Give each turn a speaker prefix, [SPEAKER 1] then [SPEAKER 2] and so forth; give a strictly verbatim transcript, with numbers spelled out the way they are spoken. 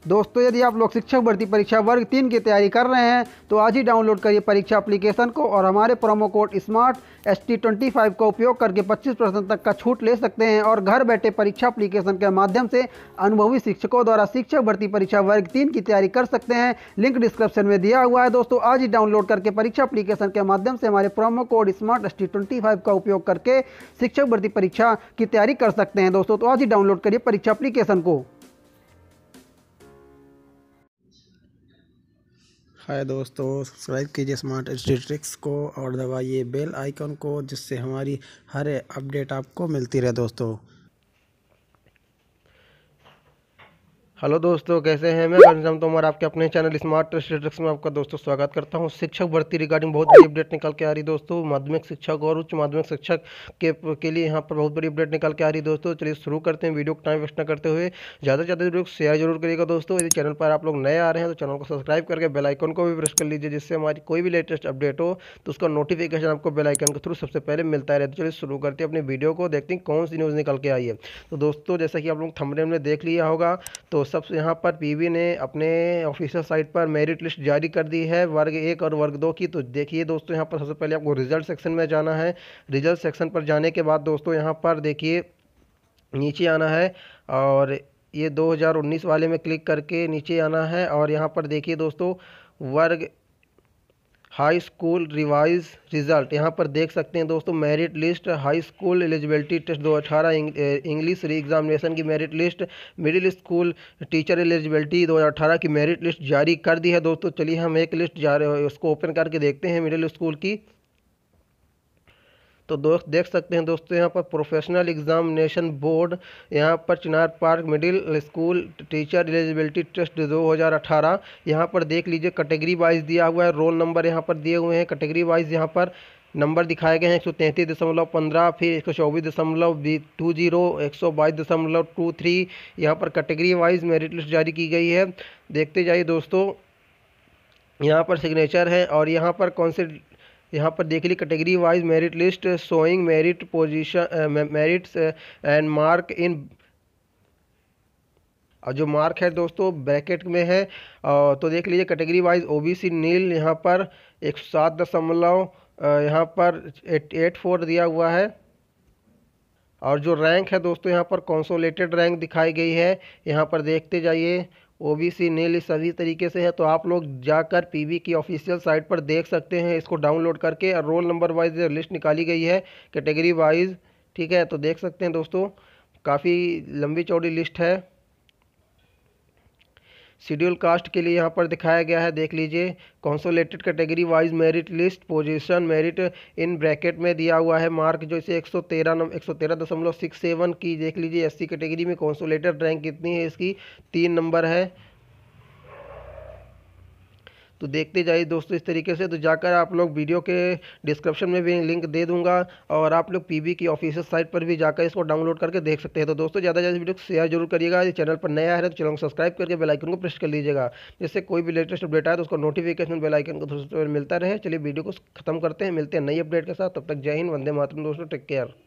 [SPEAKER 1] दोस्तों यदि आप लोग शिक्षक भर्ती परीक्षा वर्ग तीन की तैयारी कर रहे हैं तो आज ही डाउनलोड करिए परीक्षा एप्लीकेशन को और हमारे promo code smart S T twenty five का उपयोग करके पच्चीस परसेंट तक का छूट ले सकते हैं और घर बैठे परीक्षा एप्लीकेशन के माध्यम से अनुभवी शिक्षकों द्वारा शिक्षक भर्ती परीक्षा वर्ग तीन की तैयारी कर सकते हैं। लिंक डिस्क्रिप्शन में दिया हुआ है। दोस्तों आज ही डाउनलोड करके परीक्षा एप्लीकेशन के माध्यम से हमारे promo code smart S T twenty five का उपयोग करके शिक्षक भर्ती परीक्षा की तैयारी कर सकते हैं। दोस्तों तो आज ही डाउनलोड करिए परीक्षा एप्लीकेशन को।
[SPEAKER 2] हाय दोस्तों, सब्सक्राइब कीजिए स्मार्ट स्टैटिस्टिक्स को और दबाइए बेल आइकन को, जिससे हमारी हर अपडेट आपको मिलती रहे। दोस्तों
[SPEAKER 3] हेलो दोस्तों, कैसे हैं? मैं घनश्याम तोमर आपके अपने चैनल स्मार्ट स्टैटिस्टिक्स में आपका दोस्तों स्वागत करता हूं। शिक्षक भर्ती रिगार्डिंग बहुत बड़ी अपडेट निकल के आ रही दोस्तों। माध्यमिक शिक्षक और उच्च माध्यमिक शिक्षक के के लिए यहां पर बहुत बड़ी अपडेट निकल के आ रही दोस्तों। चलिए शुरू करते हैं वीडियो को टाइम वेस्ट न करते हुए। ज़्यादा से ज़्यादा वीडियो को शेयर जरूर करिएगा दोस्तों। यदि चैनल पर आप लोग नए आ रहे हैं तो चैनल को सब्सक्राइब करके बेल आइकन को भी प्रेस कर लीजिए, जिससे हमारी कोई भी लेटेस्ट अपडेट हो तो उसका नोटिफिकेशन आपको बेल आइकन के थ्रू सबसे पहले मिलता रहे। तो चलिए शुरू करते हैं अपने वीडियो को, देखते हैं कौन सी न्यूज़ निकल के आई है। तो दोस्तों जैसा कि आप लोग थंबनेल में देख लिया होगा, तो सबसे यहाँ पर पीवी ने अपने ऑफिशियल साइट पर मेरिट लिस्ट जारी कर दी है वर्ग एक और वर्ग दो की। तो देखिए दोस्तों, यहाँ पर सबसे पहले आपको रिजल्ट सेक्शन में जाना है। रिजल्ट सेक्शन पर जाने के बाद दोस्तों यहाँ पर देखिए नीचे आना है और ये दो हज़ार उन्नीस वाले में क्लिक करके नीचे आना है और यहाँ पर देखिए दोस्तों वर्ग हाई स्कूल रिवाइज रिजल्ट यहाँ पर देख सकते हैं दोस्तों। Merit list high school eligibility test दो हज़ार अठारह इंग्लिश री एग्जामिनेशन की merit list, middle school teacher eligibility दो हज़ार अठारह की मेरिट लिस्ट जारी कर दी है दोस्तों। चलिए हम एक लिस्ट जा रहे उसको ओपन करके देखते हैं मिडिल स्कूल की। तो दोस्त देख सकते हैं दोस्तों, यहाँ पर प्रोफेशनल एग्जामिनेशन बोर्ड यहाँ पर Chinar park middle school teacher eligibility test दो हज़ार अठारह यहाँ पर देख लीजिए कैटेगरी वाइज दिया हुआ है। रोल नंबर यहाँ पर दिए हुए हैं कैटेगरी वाइज। यहाँ पर नंबर दिखाए गए हैं एक सौ तैंतीस दशमलव पंद्रह, फिर एक सौ चौबीस दशमलव टू जीरो, एक सौ बाईस दशमलव टू थ्री। यहाँ पर कैटेगरी वाइज मेरिट लिस्ट जारी की गई है। देखते जाइए दोस्तों, यहाँ पर सिग्नेचर है और यहाँ पर कौन से यहाँ पर देख ली category wise merit list showing merit position merits and mark in. और जो मार्क है दोस्तों ब्रैकेट में है। तो देख लीजिए कैटेगरी वाइज ओबीसी नील यहाँ पर एक सौ सात दशमलव यहाँ पर एट एट फोर दिया हुआ है। और जो रैंक है दोस्तों यहाँ पर कंसोलिडेटेड रैंक दिखाई गई है। यहाँ पर देखते जाइए ओबीसी नील सभी तरीके से है। तो आप लोग जाकर पीवी की ऑफिशियल साइट पर देख सकते हैं इसको डाउनलोड करके। और रोल नंबर वाइज लिस्ट निकाली गई है कैटेगरी वाइज, ठीक है। तो देख सकते हैं दोस्तों, काफ़ी लंबी चौड़ी लिस्ट है। शेड्यूल कास्ट के लिए यहाँ पर दिखाया गया है, देख लीजिए consolidated category wise merit list position merit in bracket में दिया हुआ है मार्क जो इसे एक सौ तेरह एक सौ तेरह दशमलव सिक्स सेवन की। देख लीजिए एससी कैटेगरी में कंसोलिडेटेड रैंक कितनी है, इसकी तीन नंबर है। तो देखते जाइए दोस्तों इस तरीके से। तो जाकर आप लोग वीडियो के डिस्क्रिप्शन में भी लिंक दे दूंगा और आप लोग पीबी की ऑफिशियल साइट पर भी जाकर इसको डाउनलोड करके देख सकते हैं। तो दोस्तों ज़्यादा ज़्यादा वीडियो को शेयर जरूर करिएगा। यदि चैनल पर नया है तो चैनल को सब्सक्राइब करके बेल आइकन को प्रेस कर लीजिएगा, जिससे कोई भी लेटेस्ट अपडेट आए तो उसका नोटिफिकेशन बेल आइकन को मिलता रहे। चलिए वीडियो को खत्म करते हैं, मिलते हैं नई अपडेट के साथ। तब तक जय हिंद, वंदे मातरम दोस्तों, टेक केयर।